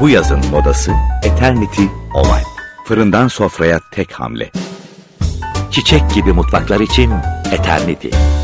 Bu yazın modası Eternity Oval. Fırından sofraya tek hamle. Çiçek gibi mutfaklar için Eternity.